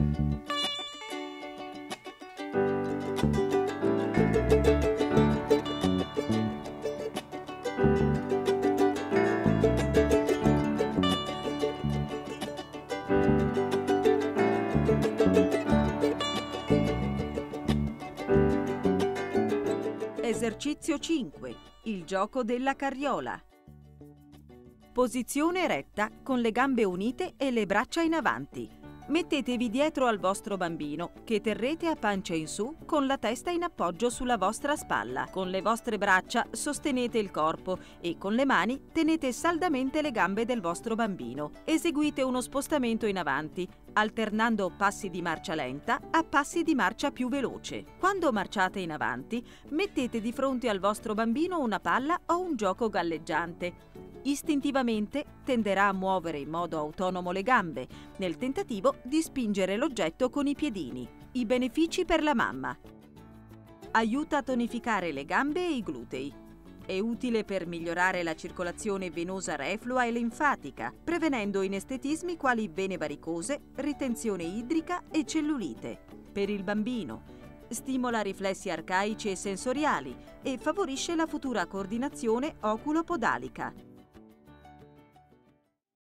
Esercizio 5. Il gioco della carriola. Posizione retta con le gambe unite e le braccia in avanti. Mettetevi dietro al vostro bambino, che terrete a pancia in su con la testa in appoggio sulla vostra spalla. Con le vostre braccia sostenete il corpo e con le mani tenete saldamente le gambe del vostro bambino. Eseguite uno spostamento in avanti, alternando passi di marcia lenta a passi di marcia più veloce. Quando marciate in avanti, mettete di fronte al vostro bambino una palla o un gioco galleggiante. Istintivamente tenderà a muovere in modo autonomo le gambe, nel tentativo di spingere l'oggetto con i piedini. I benefici per la mamma: aiuta a tonificare le gambe e i glutei. È utile per migliorare la circolazione venosa reflua e linfatica, prevenendo inestetismi quali vene varicose, ritenzione idrica e cellulite. Per il bambino: stimola riflessi arcaici e sensoriali e favorisce la futura coordinazione oculo-podalica.